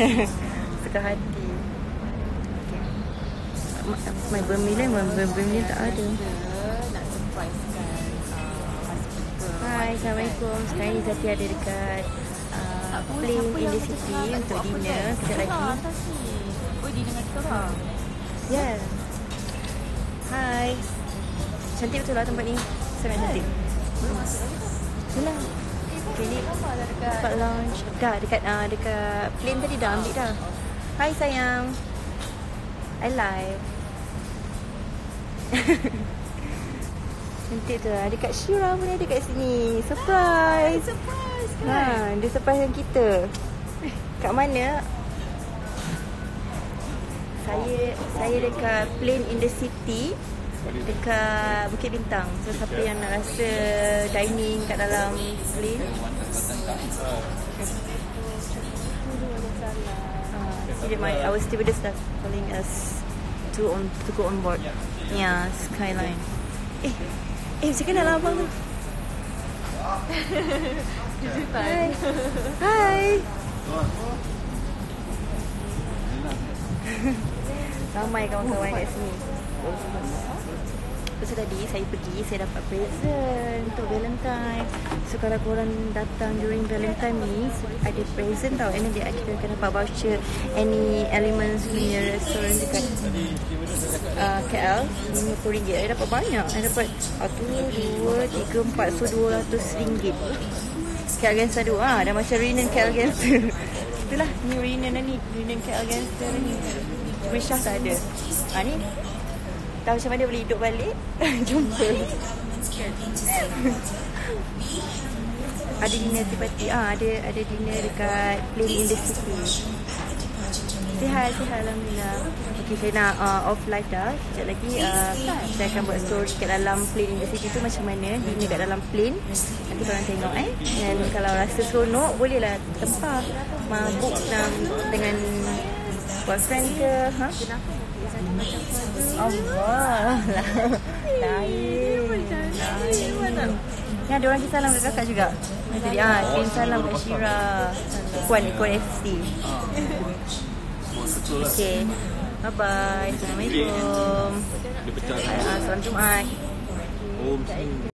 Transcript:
Suka hati. Okay. My Bermilion tak ada. Nak surprisekan Hai, Assalamualaikum. Sekarang ni Zati ada dekat Plain in the City untuk dinner sekejap lagi. Oh, dinner dengan kita orang. Yeah. Hai. Cantik betul lah tempat ni. Sangat cantik. Itulah. Okay, ni tempat lounge. Dah dekat Plain tadi dah ambil dah. Hai sayang. I live. Cantik tu lah. Dekat Shira pun ada kat sini. Surprise. Surprise kan? Dia surprisekan kita. Kat mana? Saya dekat Plain in the City, dekat Bukit Bintang. So siapa yang nak rasa dining kat dalam Plain, our stewardess dah calling us to go on board. Yeah, Skyline. Macam kenal lah abang tu. Hai. Hai. Ramai kawan-kawan kat sini. Lepas tu tadi saya dapat present untuk Valentine. So kalau korang datang during Valentine ni, ada present tau. And then kita akan dapat voucher Any Elements punya restoran dekat KL, RM50. Saya dapat banyak. Saya dapat 1, 2, 3, 4. So RM200. KL Gangster tu. Dah macam reunion KL Gangster. Itulah new reunion ni. Reunion KL Gangster ni. Cuma Syah tak ada. Ni tahu macam mana boleh hidup balik. Jumpa. Ada dinner party. Ada dinner dekat Plain in the City. Sihat alhamdulillah. Okay, saya nak off live dah. Sekejap lagi saya akan buat story kat dalam Plain in the City tu macam mana dinner kat dalam Plain. Nanti korang tengok Dan kalau rasa seronok, bolehlah tempah mabuk dengan boyfriend ke. Allah. Lain. Ni ada orang kisah salam kat kakak juga. Jadi kirim salam kat Shira. Kuan FC. Okay. Bye-bye. Assalamualaikum. Salam Jumaat.